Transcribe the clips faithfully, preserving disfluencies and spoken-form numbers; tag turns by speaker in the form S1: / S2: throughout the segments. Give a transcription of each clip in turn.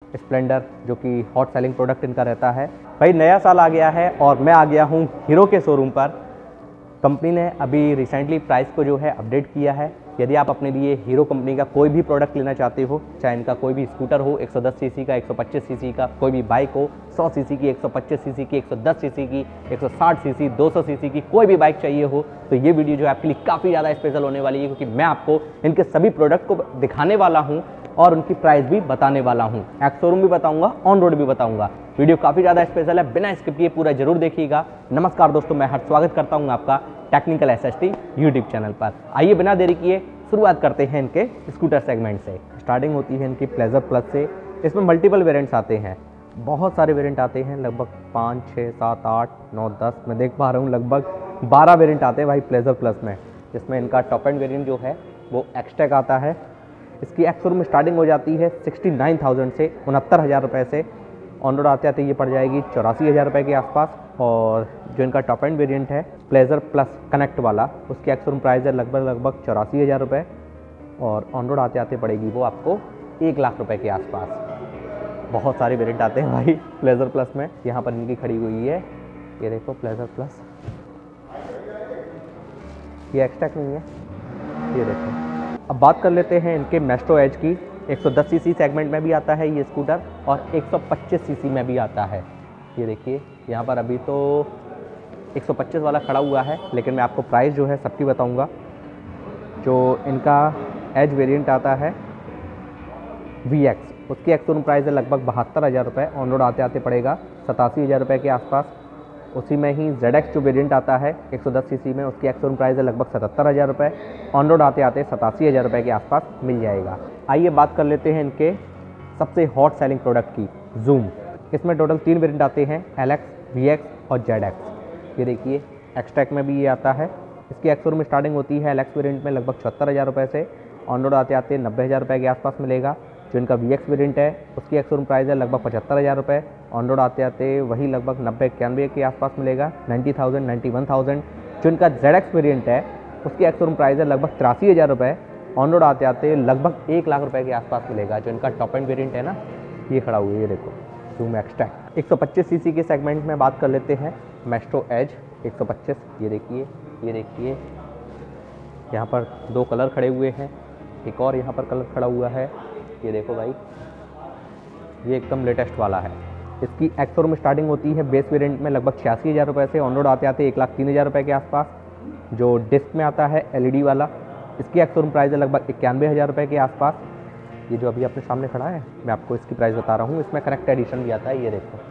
S1: Splendor जो कि hot selling product इनका रहता है। भाई नया साल आ गया है और मैं आ गया हूँ हीरो के शोरूम पर। कंपनी ने अभी रिसेंटली प्राइस को जो है अपडेट किया है। यदि आप अपने लिए हीरो कंपनी का कोई भी प्रोडक्ट लेना चाहते हो, चाहे इनका कोई भी स्कूटर हो एक सौ दस सीसी का, एक सौ पच्चीस सीसी का, कोई भी बाइक हो सौ सीसी की, एक सौ पच्चीस सीसी की, एक सौ दस सीसी की, एक सौ साठ सीसी, दो सौ सीसी की, कोई भी बाइक चाहिए हो तो ये वीडियो जो है आपके लिए काफ़ी ज़्यादा स्पेशल होने वाली है, क्योंकि मैं आपको इनके सभी प्रोडक्ट को दिखाने वाला हूँ और उनकी प्राइस भी बताने वाला हूँ। एक्स शोरूम भी बताऊँगा, ऑन रोड भी बताऊँगा। वीडियो काफ़ी ज़्यादा स्पेशल है, बिना स्किप किए पूरा जरूर देखिएगा। नमस्कार दोस्तों, मैं हर स्वागत करता हूँ आपका टेक्निकल एसएसटी यूट्यूब चैनल पर। आइए बिना देरी किए शुरुआत करते हैं इनके स्कूटर सेगमेंट से। स्टार्टिंग होती है इनकी प्लेजर प्लस से। इसमें मल्टीपल वेरिएंट्स आते हैं, बहुत सारे वेरिएंट आते हैं, लगभग पाँच छः सात आठ नौ दस, मैं देख पा रहा हूँ लगभग बारह वेरिएंट आते हैं भाई प्लेजर प्लस में। जिसमें इनका टॉप एंड वेरिएंट जो है वो एक्सटेक आता है। इसकी एक्स शोरूम स्टार्टिंग हो जाती है सिक्सटी नाइन थाउजेंड से, उनहत्तर हज़ार रुपये से। ऑन रोड आते आते ये पड़ जाएगी चौरासी हज़ार रुपये के आसपास। और जो इनका टॉप एंड वेरिएंट है प्लेजर प्लस कनेक्ट वाला, उसकी एक्स शोरूम प्राइस है लगभग लगभग चौरासी हज़ार रुपये और ऑन रोड आते आते पड़ेगी वो आपको एक लाख रुपए के आसपास। बहुत सारे वेरिएंट आते हैं भाई प्लेजर प्लस में। यहाँ पर इनकी खड़ी हुई है, ये देखो प्लेजर प्लस, ये एक्सटेक नहीं है, ये देखो। अब बात कर लेते हैं इनके मेस्ट्रो एज की। एक सौ दस सीसी सेगमेंट में भी आता है ये स्कूटर और एक सौ पच्चीस सीसी में भी आता है। ये देखिए यहाँ पर अभी तो एक सौ पच्चीस वाला खड़ा हुआ है, लेकिन मैं आपको प्राइस जो है सबकी बताऊँगा। जो इनका एज वेरिएंट आता है वी एक्स, उसकी एक्स शोरूम प्राइस है लगभग बहत्तर हज़ार रुपये। ऑन रोड आते आते पड़ेगा सतासी हज़ार रुपये के आसपास। उसी में ही जेड एक्स जो वेरिएंट आता है एक सौ दस सीसी में, उसकी एक्स शोरूम प्राइस है लगभग सतहत्तर हज़ार रुपये। ऑन रोड आते आते सतासी हज़ार रुपये के आसपास मिल जाएगा। आइए बात कर लेते हैं इनके सबसे हॉट सेलिंग प्रोडक्ट की, जूम। इसमें टोटल तीन वेरिएंट आते हैं, एल एक्स, वी एक्स और जेड एक्स। ये देखिए एक्सटेक में भी ये आता है। इसकी एक्स शोरूम स्टार्टिंग होती है एल एक्स वेरिएंट में लगभग चौहत्तर हज़ार रुपये से। ऑन रोड आते आते नब्बे हज़ार रुपये के आसपास मिलेगा। जो इनका वी एक्स वेरिएंट है उसकी एक्स शोरूम प्राइस है लगभग पचहत्तर हज़ार रुपये। ऑन रोड आते आते वही लगभग नब्बे इक्यानवे के आसपास मिलेगा, ninety thousand ninety one thousand. जो इनका जेड एक्स वेरिएंट है उसकी एक्स शोरूम प्राइस है लगभग तिरासी हज़ार रुपये। ऑन रोड आते आते लगभग एक लाख रुपये के आसपास मिलेगा। जो इनका टॉप एंड वेरिएंट है ना, ये खड़ा हुआ है, ये देखो जूम एक्सटेक। एक सौ पच्चीस सीसी के सेगमेंट में बात कर लेते हैं मेस्ट्रो एज एक सौ पच्चीस। ये देखिए, ये देखिए यहाँ पर दो कलर खड़े हुए हैं, एक और यहाँ पर कलर खड़ा हुआ है, ये देखो भाई, ये एकदम लेटेस्ट वाला है। इसकी एक्स शोरूम स्टार्टिंग होती है बेस वेरिएंट में लगभग छियासी हज़ार रुपये से। ऑन रोड आते आते एक लाख तीन हज़ार रुपये के आसपास। जो डिस्क में आता है एलईडी वाला, इसकी एक्स शोरूम प्राइस है लगभग इक्यानवे हज़ार रुपये के आसपास। ये जो अभी अपने सामने खड़ा है, मैं आपको इसकी प्राइस बता रहा हूँ। इसमें कनेक्ट एडिशन भी आता है, ये देखो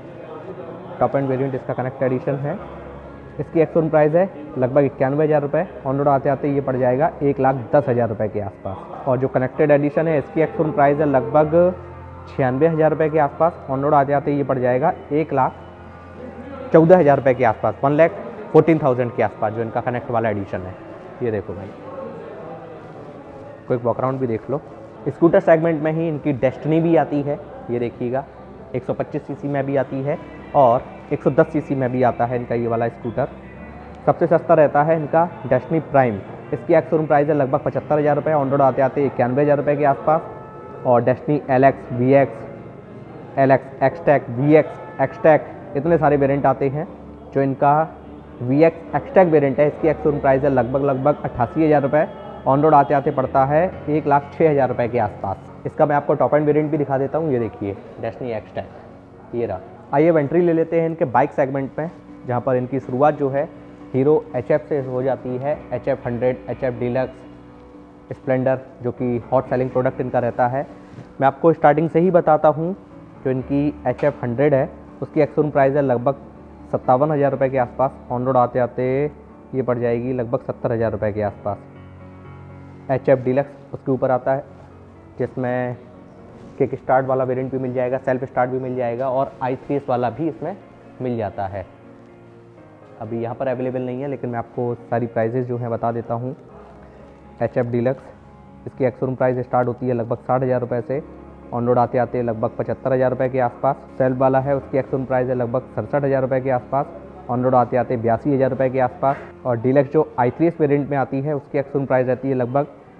S1: टॉप एंड वेरिएंट इसका कनेक्ट एडिशन है। इसकी एक्स शोरूम प्राइस है लगभग इक्यानवे हज़ार रुपये। ऑन रोड आते आते ये पड़ जाएगा एक लाख दस हज़ार रुपये के आसपास। और जो कनेक्टेड एडिशन है इसकी एक्स शोरूम प्राइस है लगभग छियानवे हज़ार रुपये के आसपास। ऑन रोड आते आते ये पड़ जाएगा एक लाख चौदह हज़ार रुपये के आसपास, वन लैख फोर्टीन थाउजेंड के आसपास जो इनका कनेक्ट वाला एडिशन है। ये देखो भाई, कोई बैकग्राउंड भी देख लो। स्कूटर सेगमेंट में ही इनकी डेस्टिनी भी आती है, ये देखिएगा एक सौ पच्चीस सीसी में भी आती है और एक सौ दस सीसी में भी आता है इनका ये वाला स्कूटर। सबसे सस्ता रहता है इनका डेस्टिनी प्राइम। इसकी एक्स शोरूम प्राइस है लगभग पचहत्तर हज़ार रुपये। ऑन रोड आते आते इक्यानवे हज़ार रुपये के आसपास। और Destiny L X, V X, L X XTEC, V X XTEC, इतने सारे वेरिएंट आते हैं। जो इनका वी एक्स एक्सटेक वेरिएंट है इसकी एक्स शोरूम प्राइस है लगभग लगभग अट्ठासी हज़ार रुपये। ऑन रोड आते आते पड़ता है एक लाख छः हज़ार रुपये के आसपास। इसका मैं आपको टॉप एंड वेरिएंट भी दिखा देता हूँ, ये देखिए डेस्टिनी एक्सटेक, ये रहा। आइए एंट्री ले लेते हैं इनके बाइक सेगमेंट में, जहाँ पर इनकी शुरुआत जो है हीरो एच एफ से हो जाती है। H F hundred, H F Deluxe, Splendor जो कि हॉट सेलिंग प्रोडक्ट इनका रहता है। मैं आपको स्टार्टिंग से ही बताता हूँ। जो इनकी एच एफ हंड्रेड है उसकी एक्स शोरूम प्राइस है लगभग सत्तावन हज़ार रुपये के आसपास। ऑन रोड आते आते ये पड़ जाएगी लगभग सत्तर हज़ार रुपये के आसपास। एच एफ डीलक्स उसके ऊपर आता है, जिसमें किक स्टार्ट वाला वेरिएंट भी मिल जाएगा, सेल्फ स्टार्ट भी मिल जाएगा और आई थ्री एस वाला भी इसमें मिल जाता है। अभी यहाँ पर अवेलेबल नहीं है, लेकिन मैं आपको सारी प्राइजेज़ जो हैं बता देता हूँ। एच एफ डीलक्स, इसकी एक्स शोरूम प्राइस स्टार्ट होती है लगभग साठ हज़ार रुपये से। ऑन रोड आते आते लगभग पचहत्तर हज़ार रुपये के आसपास। सेल्फ वाला है उसकी एक्स शोरूम प्राइस है लगभग सड़सठ हज़ार रुपये के आसपास। ऑन रोड आते आते बयासी हज़ार रुपये के आसपास। और डीलक्स जो आई थ्री एस वेरिएंट में आती है उसकी एक्स शोरूम प्राइस रहती है लगभग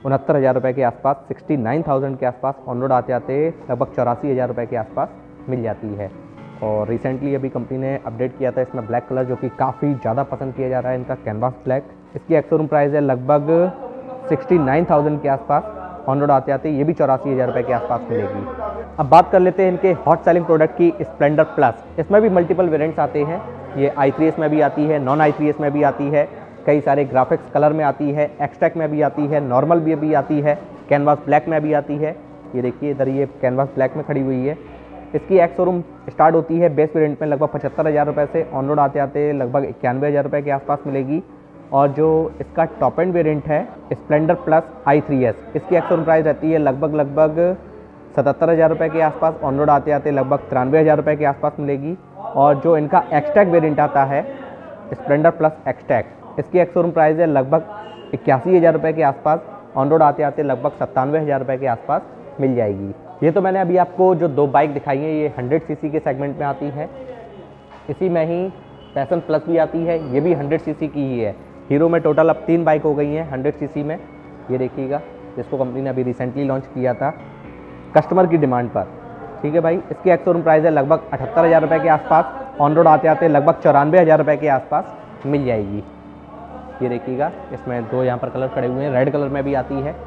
S1: उनहत्तर हज़ार रुपये के आसपास, सिक्सटी नाइन थाउजेंड के आसपास ऑन रोड आते आते लगभग चौरासी हज़ार रुपये के आसपास मिल जाती है। और रिसेंटली अभी कंपनी ने अपडेट किया था इसमें ब्लैक कलर, जो कि काफ़ी ज़्यादा पसंद किया जा रहा है इनका कैनवास ब्लैक। इसकी एक्स-शोरूम प्राइस है लगभग सिक्सटी नाइन थाउजेंड के आसपास, ऑन रोड आते आते ये भी चौरासी हज़ार रुपये के आसपास मिलेगी। अब बात कर लेते हैं इनके हॉट सेलिंग प्रोडक्ट की, स्प्लेंडर प्लस। इसमें भी मल्टीपल वेरिएंट्स आते हैं। ये आई थ्री एस में भी आती है, नॉन आई थ्री एस में भी आती है, कई सारे ग्राफिक्स कलर में आती है, एक्सट्रैक में भी आती है, नॉर्मल भी भी आती है, कैनवास ब्लैक में भी आती है। ये देखिए इधर ये कैनवास ब्लैक में खड़ी हुई है। इसकी एक्स शोरूम स्टार्ट होती है बेस वेरिएंट में लगभग पचहत्तर हज़ार रुपये से, ऑन रोड आते आते लगभग इक्यानवे हज़ार रुपये के आसपास मिलेगी। और जो इसका टॉप एंड वेरिएंट है Splendor plus I three S, इसकी एक्स शोरूम प्राइस रहती है लगभग लगभग सतहत्तर हज़ार रुपये के आसपास, ऑन रोड आते आते लगभग तिरानवे हज़ार रुपये के आसपास मिलेगी। और जो इनका एक्सट्रैक वेरिएंट आता है स्प्लेंडर प्लस एक्सट्रैक, इसकी एक्स शोरूम प्राइस है लगभग इक्यासी हज़ार रुपये के आसपास, ऑन रोड आते आते लगभग सत्तानवे हज़ार रुपये के आसपास मिल जाएगी। ये तो मैंने अभी आपको जो दो बाइक दिखाई हैं ये हंड्रेड सीसी के सेगमेंट में आती है। इसी में ही पैशन प्लस भी आती है, ये भी हंड्रेड सीसी की ही है। हीरो में टोटल अब तीन बाइक हो गई हैं हंड्रेड सीसी में, ये देखिएगा, जिसको कंपनी ने अभी रिसेंटली लॉन्च किया था कस्टमर की डिमांड पर। ठीक है भाई, इसकी एक्स शोरूम प्राइस है लगभग अठहत्तर हज़ार रुपये के आसपास, ऑन रोड आते आते लगभग चौरानवे हज़ार रुपये के आसपास मिल जाएगी। ये देखिएगा, इसमें दो यहाँ पर कलर खड़े हुए हैं, रेड कलर में भी आती है,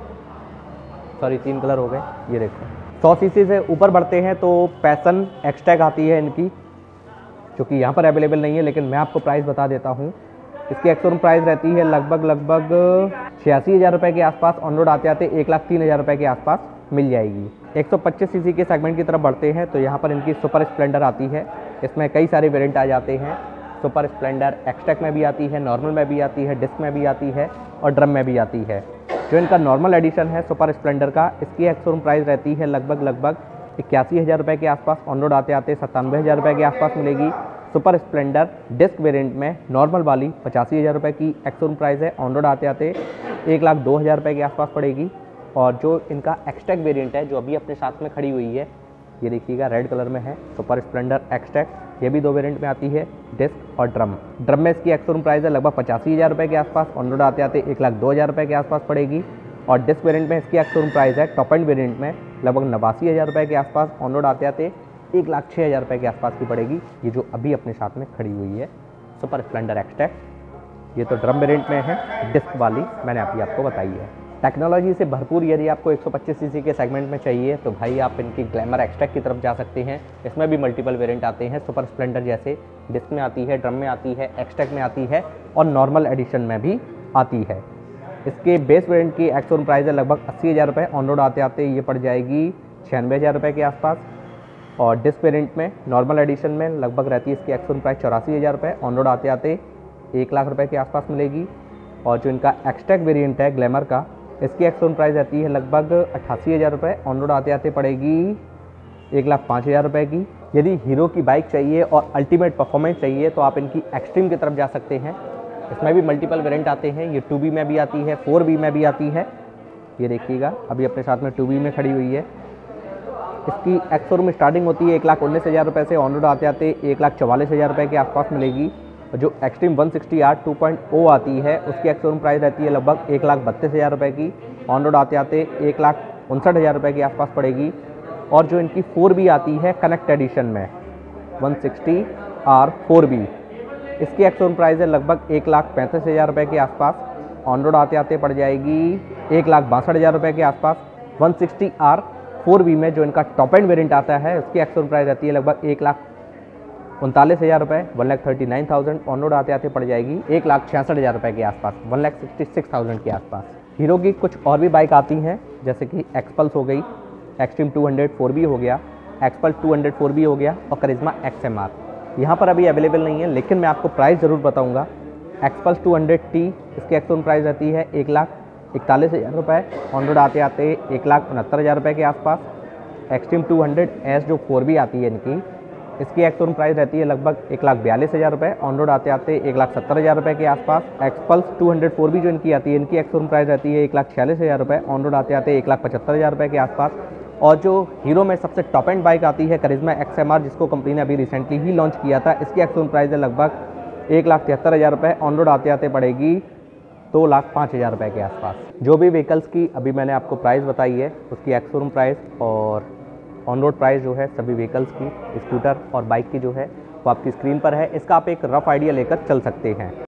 S1: सॉरी तीन कलर हो गए। ये देखो सौ सीसी से ऊपर बढ़ते हैं तो पैशन एक्सट्रैक आती है इनकी, जो कि यहाँ पर अवेलेबल नहीं है, लेकिन मैं आपको प्राइस बता देता हूँ। इसकी एक्स शोरूम प्राइस रहती है लगभग लगभग छियासी हज़ार रुपये के आसपास, ऑन रोड आते आते एक लाख तीन हज़ार रुपये के आसपास मिल जाएगी। एक सौ पच्चीस सीसी के सेगमेंट की तरफ बढ़ते हैं तो यहाँ पर इनकी सुपर स्प्लेंडर आती है। इसमें कई सारे वेरिएंट आ जाते हैं। सुपर स्प्लेंडर एक्सट्रैक में भी आती है, नॉर्मल में भी आती है, डिस्क में भी आती है और ड्रम में भी आती है। जो इनका नॉर्मल एडिशन है सुपर स्प्लेंडर का, इसकी एक्स शोरूम प्राइस रहती है लगभग लगभग इक्यासी हज़ार रुपये के आसपास, ऑन रोड आते आते सत्तानवे हज़ार रुपये के आसपास मिलेगी। सुपर स्प्लेंडर डिस्क वेरिएंट में नॉर्मल वाली पचासी हज़ार रुपये की एक्स शोरूम प्राइस है, ऑन रोड आते आते एक लाख दो हज़ार रुपये के आसपास पड़ेगी। और जो इनका एक्सट्रैक वेरिएंट है जो अभी अपने साथ में खड़ी हुई है, ये देखिएगा रेड कलर में है सुपर स्प्लेंडर एक्सट्रैक, ये भी दो वेरिएंट में आती है, डिस्क और ड्रम। ड्रम में इसकी एक्स शोरूम प्राइस है लगभग पचासी हज़ार रुपये के आसपास, ऑन रोड आते आते एक लाख दो हज़ार रुपये के आसपास पड़ेगी। और डिस्क वेरिएंट में इसकी एक्स शोरूम प्राइस है टॉप एंड वेरिएंट में लगभग नवासी हज़ार रुपये के आसपास, ऑन रोड आते आते एक लाख छः हज़ार रुपये के आसपास की पड़ेगी। ये जो अभी अपने साथ में खड़ी हुई है सुपर स्प्लेंडर एक्सट्रैक, ये तो ड्रम वेरिएंट में है, डिस्क वाली मैंने अभी आपको बताई है। टेक्नोलॉजी से भरपूर यदि आपको एक सौ पच्चीस सीसी के सेगमेंट में चाहिए तो भाई आप इनकी ग्लैमर एक्सट्रैक की तरफ जा सकते हैं। इसमें भी मल्टीपल वेरिएंट आते हैं, सुपर स्प्लेंडर जैसे डिस्क में आती है, ड्रम में आती है, एक्सट्रैक में आती है और नॉर्मल एडिशन में भी आती है। इसके बेस वेरिएंट की एक्स शोरूम प्राइस है लगभग अस्सी हज़ार रुपये, ऑन रोड आते आते ये पड़ जाएगी छियानवे हज़ार रुपये के आसपास। और डिस्क वेरिएंट में नॉर्मल एडिशन में लगभग रहती है इसकी एक्स शोरूम प्राइस चौरासी हज़ार रुपये, ऑन रोड आते आते एक लाख रुपये के आसपास मिलेगी। और जो इनका एक्सट्रैक वेरिएंट है ग्लैमर का, इसकी एक्स शोरूम प्राइस रहती है लगभग अट्ठासी हज़ार रुपये, ऑन रोड आते आते पड़ेगी एक लाख पाँच हज़ार रुपये की। यदि हीरो की बाइक चाहिए और अल्टीमेट परफॉर्मेंस चाहिए तो आप इनकी एक्सट्रीम की तरफ जा सकते हैं। इसमें भी मल्टीपल वेरिएंट आते हैं, ये टू बी में भी आती है, फोर बी में भी आती है। ये देखिएगा अभी अपने साथ में टू बी में खड़ी हुई है। इसकी एक्स शोरूम स्टार्टिंग होती है एक लाख उन्नीस हज़ार रुपये से, ऑन रोड आते आते एक लाख चवालीस हज़ार रुपये के आसपास मिलेगी। और जो Xtreme one sixty R two point O आती है उसकी एक्स शोरूम प्राइस रहती है लगभग एक लाख बत्तीस हज़ार रुपये की, ऑन रोड आते आते एक लाख उनसठ हज़ार रुपये के आसपास पड़ेगी। और जो इनकी फोर बी आती है कनेक्ट एडिशन में one sixty R four B, इसकी एक्स शोरूम प्राइस है लगभग एक लाख पैंतीस हज़ार रुपये के आसपास, ऑन रोड आते आते पड़ जाएगी एक लाख बासठ हज़ार रुपये के आसपास। One sixty R four B में जो इनका टॉप एंड वेरिएंट आता है उसकी एक्स शोरूम प्राइस रहती है लगभग एक लाख उनतालीस हज़ार रुपये, one lakh thirty nine thousand, on road आते आते पड़ जाएगी एक लाख छियासठ हज़ार रुपये के आसपास, one lakh sixty six thousand के आसपास। हीरो की कुछ और भी बाइक आती हैं जैसे कि एक्सपल्स हो गई, Xtreme two hundred four B हो गया, Xpulse two hundred four B हो गया और करिश्मा एक्स एम आर। यहाँ पर अभी अवेलेबल नहीं है, लेकिन मैं आपको प्राइस ज़रूर बताऊँगा। एक्सपल्स टू हंड्रेड टी, इसकी एक्स शोरूम प्राइस रहती है एक लाख इकतालीस हज़ार रुपये, ऑन रोड आते आते एक लाख उनहत्तर हज़ार रुपये के आसपास। एक्सट्रीम टू हंड्रेड एस जो फोर बी आती है इनकी, इसकी एक्स शोरूम प्राइस रहती है लगभग एक लाख बयालीस हज़ार रुपये, ऑन रोड आते आते एक लाख सत्तर हज़ार रुपये के आसपास। Xpulse two hundred four B जो इनकी आती है, इनकी एक्स शोरूम प्राइस रहती है एक लाख छियालीस हज़ार रुपये, ऑन रोड आते आते एक लाख पचहत्तर हज़ार रुपये के आसपास। और जो हीरो में सबसे टॉप एंड बाइक आती है करिश्मा एक्स एम आर, जिसको कंपनी ने अभी रिसेंटली ही लॉन्च किया था, इसकी एक्स शोरूम प्राइस है लगभग एक लाख तिहत्तर हज़ार रुपये, ऑन रोड आते आते पड़ेगी दो लाख पाँच हज़ार रुपये के आसपास। जो भी व्हीकल्स की अभी मैंने आपको प्राइस बताई है उसकी एक्स शोरूम प्राइस और ऑन रोड प्राइस जो है सभी व्हीकल्स की, स्कूटर और बाइक की जो है वो आपकी स्क्रीन पर है। इसका आप एक रफ आइडिया लेकर चल सकते हैं।